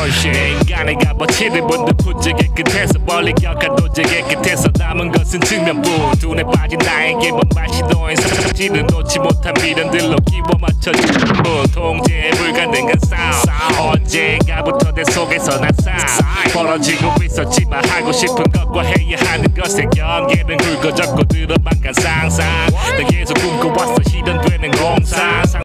bullshit. 인간의 값어치를 문득 부쩍의 끝에서 멀리 격한 도적의 끝에서 남은 것은 증명부. 눈에 빠진 나에게 뭔말 시도인 사실은 놓지 못한 미련들로 끼워 맞춰진 통제 불가능한 싸움. 언젠가부터 내 속에서 난 벌어지고 있었지만 하고 싶은 것과 해야 하는 것의 경계는 굵어졌고 들어만 간 상상. 난 계속 꿈꿔왔어 실현되는 공상.